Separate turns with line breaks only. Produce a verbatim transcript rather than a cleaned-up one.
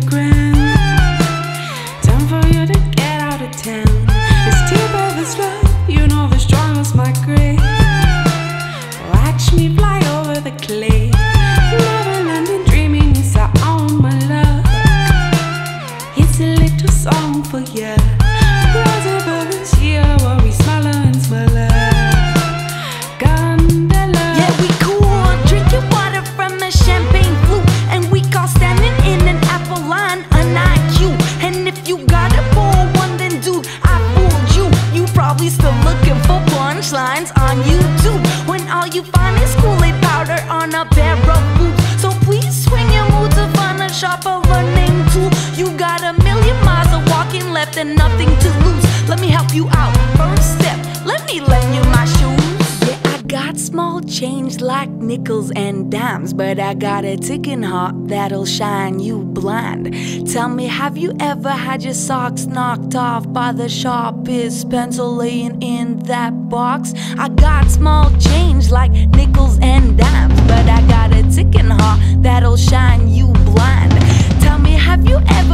ground. Time for you to get out of town. It's deep over slow, you know the strongest migrate. Watch me fly over the clay. Never landing, dreaming is our own, my love. It's a little song for ya. Rise above us here, while we smaller and smaller. Gondola.
Yeah, we cool, drinking water from a champagne flute, and we call standing in an apple line an I Q. And if you got a poor one, then dude, I fooled you. You probably still looking for punchlines on YouTube, when all you find is Kool-Aid powder on a pair of boots. So please swing your mood to find a sharper learning tool. You got a million miles of walking left and nothing to lose. Let me help you out. First step, let me lend you my shoes. Yeah, I got small change like nickels and dimes, but I got a ticking heart that'll shine you blind. Tell me, have you ever had your socks knocked off by the sharpest pencil laying in that box? I got small change like nickels and dimes, but I got a ticking heart that'll shine you blind. Tell me, have you ever